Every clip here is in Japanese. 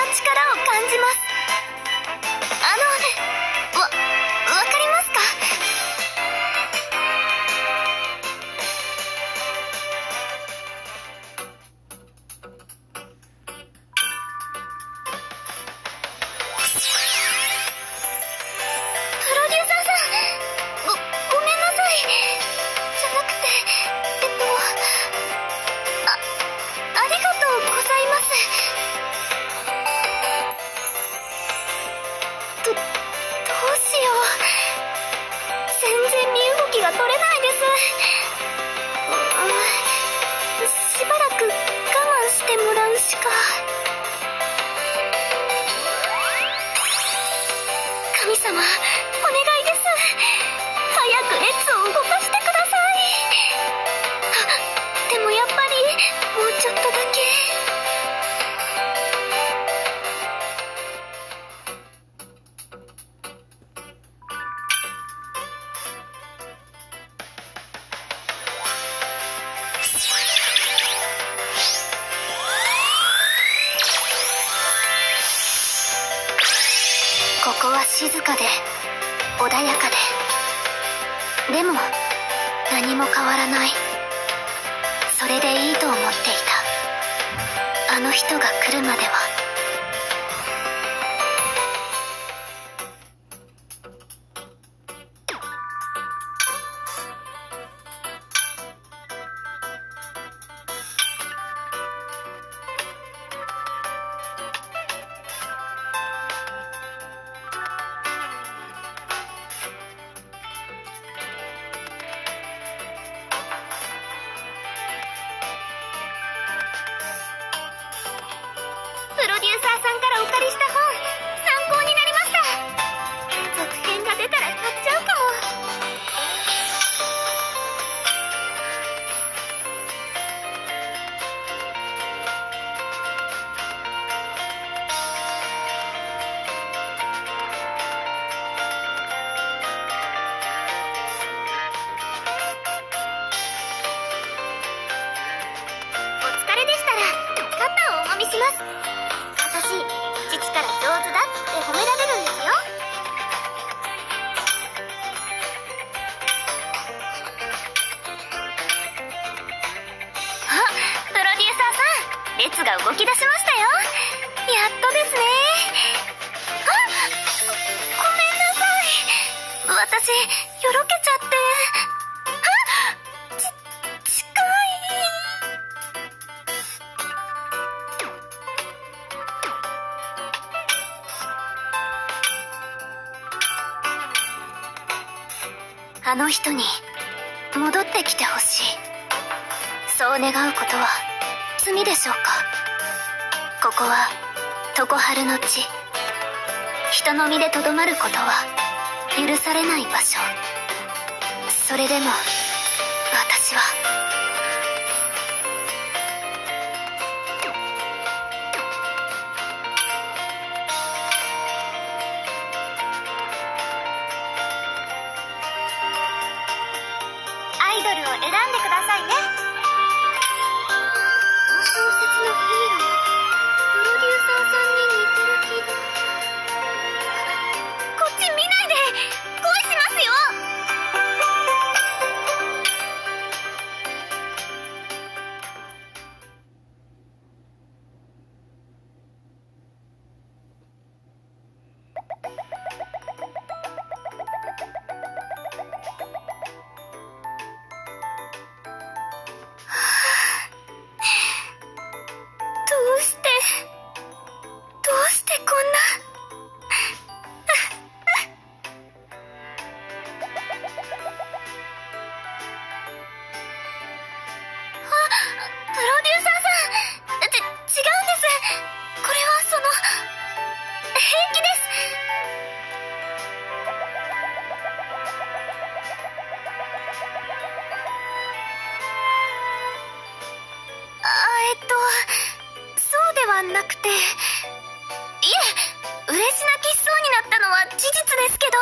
力を感じます。わかりますか？プロデューサーさん、ごめんなさい。じゃなくて、ありがとうございます。どうしよう。全然身動きが取れないです。しばらく我慢してもらうしか。神様、お願いです。早く列を動かしてください。でもやっぱり、もうちょっとだけ。ここは静かで穏やかで、でも何も変わらない。それでいいと思っていた。あの人が来るまでは。プロデューサーさんからお借りした本、参考になりました。続編が出たら買っちゃうかも。お疲れでしたら肩をお揉みします。私、父から上手だって褒められるんですよ。あ、プロデューサーさん、列が動き出しましたよ。やっとですね。ごめんなさい。私、よろけちゃって。近い。あの人に戻ってきてほしい。そう願うことは罪でしょうか。ここは常春の地。人の身でとどまることは許されない場所。それでも私はアイドルを選んでくださいね。小説のヒーロー、プロデューサーさんに似てる気が。こっち見ないで。恋しますよ。どうしてこんな。プロデューサーさん、違うんです。これは平気です。そうではなくて、いえ、嬉し泣きしそうになったのは事実ですけど、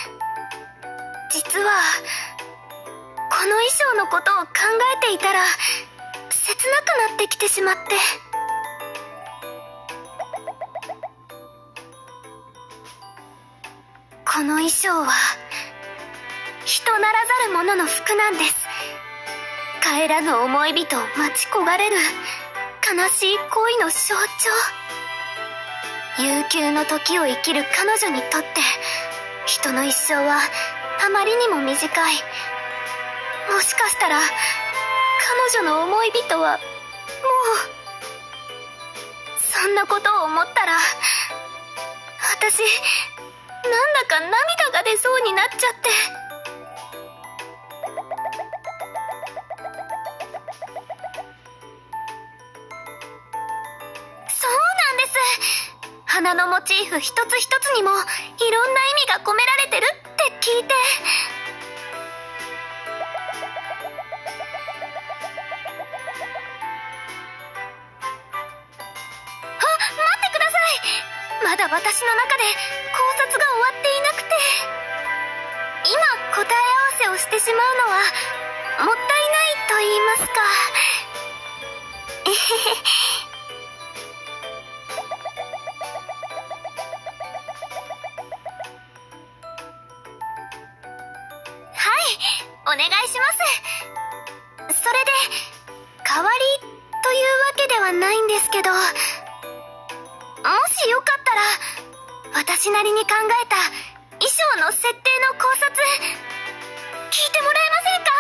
実はこの衣装のことを考えていたら切なくなってきてしまって。 この衣装は人ならざる者の服なんです。帰らぬ思い人を待ち焦がれる悲しい恋の象徴。悠久の時を生きる彼女にとって人の一生はあまりにも短い。もしかしたら彼女の思い人はもう。そんなことを思ったら私なんだか涙が出そうになっちゃって。そうなんです。花のモチーフ一つ一つにもいろんな意味が込められてるって聞いて。まだ私の中で考察が終わっていなくて、今答え合わせをしてしまうのはもったいないと言いますか。えへへ。はい、お願いします。それで代わりというわけではないんですけど、もしよかったら私なりに考えた衣装の設定の考察聞いてもらえませんか？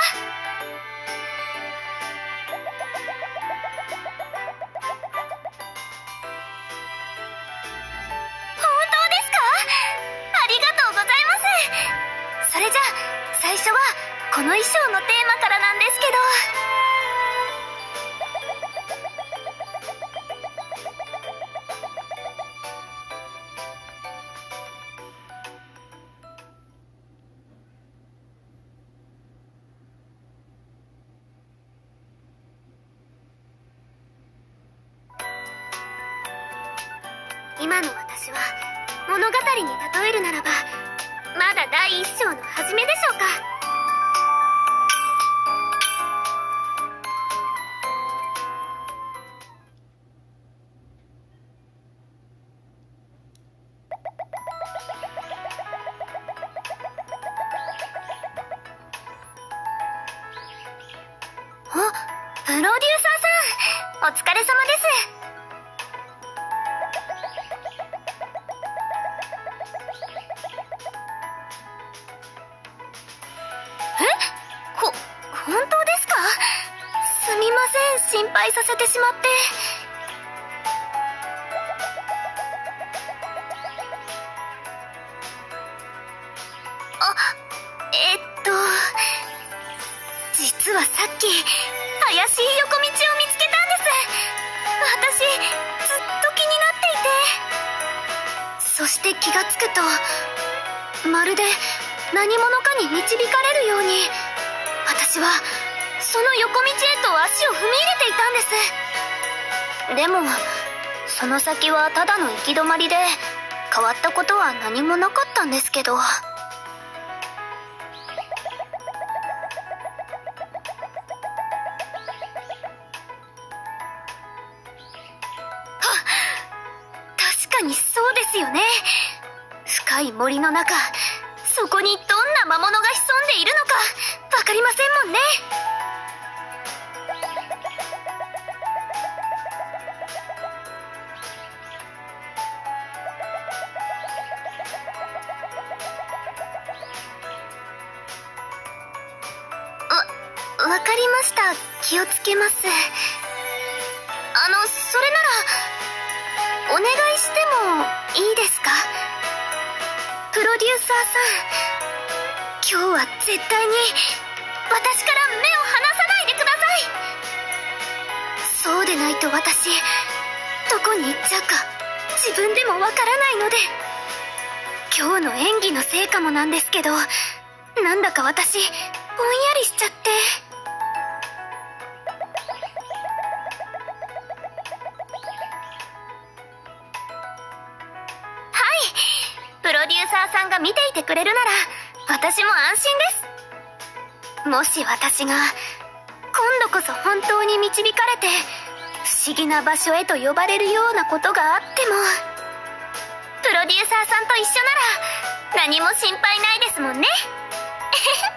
本当ですか？ありがとうございます。それじゃあ最初はこの衣装のテーマからなんですけど。今の私は物語に例えるならばまだ第一章の初めでしょうか。あ、プロデューサーさん、お疲れ様です。本当ですか？すみません、心配させてしまって。あ、実はさっき怪しい横道を見つけたんです。私ずっと気になっていて。そして気がつくとまるで何者かに導かれるように私はその横道へと足を踏み入れていたんです。でもその先はただの行き止まりで変わったことは何もなかったんですけど。確かにそうですよね。深い森の中、そこにどんな魔物が潜んでいるのかわかりませんもんね。わかりました。気をつけます。それならお願いしてもいいですか？プロデューサーさん、今日は絶対に私から目を離さないでください。そうでないと私どこに行っちゃうか自分でもわからないので。今日の演技のせいかもなんですけど、なんだか私ぼんやりしちゃって。プロデューサーさんが見ていてくれるなら私も安心です。もし私が今度こそ本当に導かれて不思議な場所へと呼ばれるようなことがあっても、プロデューサーさんと一緒なら何も心配ないですもんね